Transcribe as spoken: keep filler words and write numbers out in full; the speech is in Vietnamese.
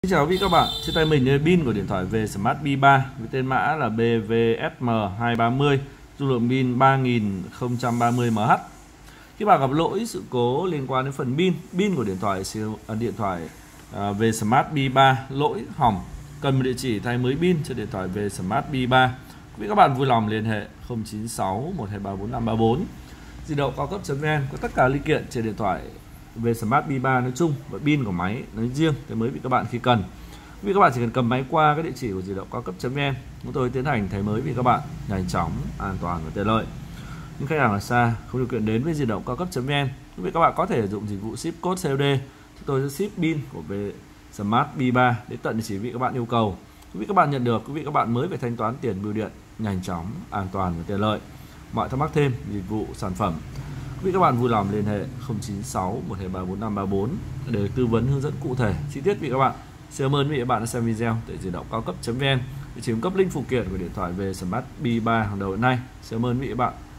Xin chào quý vị các bạn, trên tay mình là pin của điện thoại về Smart B ba với tên mã là B V S M hai ba không, dung lượng pin ba nghìn không trăm ba mươi mAh. Khi bạn gặp lỗi sự cố liên quan đến phần pin, pin của điện thoại điện thoại về Smart B ba lỗi hỏng, cần một địa chỉ thay mới pin cho điện thoại về Smart B ba. Quý vị các bạn vui lòng liên hệ không chín sáu một hai ba bốn năm ba bốn. Di động cao cấp.vn có tất cả linh kiện trên điện thoại về Smart B ba nói chung và pin của máy nói riêng thay mới vị các bạn khi cần. Quý vị các bạn chỉ cần cầm máy qua các địa chỉ của di động cao cấp.vn, chúng tôi tiến hành thay mới vì các bạn nhanh chóng, an toàn và tiện lợi. Những khách hàng ở xa không điều kiện đến với di động cao cấp.vn, quý vị các bạn có thể sử dụng dịch vụ ship code xê ô đê. Chúng tôi sẽ ship pin của về Smart B ba đến tận địa chỉ vị các bạn yêu cầu. Quý vị các bạn nhận được, quý vị các bạn mới phải thanh toán tiền bưu điện nhanh chóng, an toàn và tiện lợi. Mọi thắc mắc thêm dịch vụ sản phẩm, quý vị các bạn vui lòng liên hệ không chín sáu một hai ba bốn năm ba bốn để tư vấn hướng dẫn cụ thể chi tiết vị các bạn. Xin cảm ơn quý vị các bạn đã xem video tại di động cao cấp.vn để cung cấp link phụ kiện của điện thoại về Smart B ba hàng đầu hiện nay. Xin cảm ơn quý vị các bạn.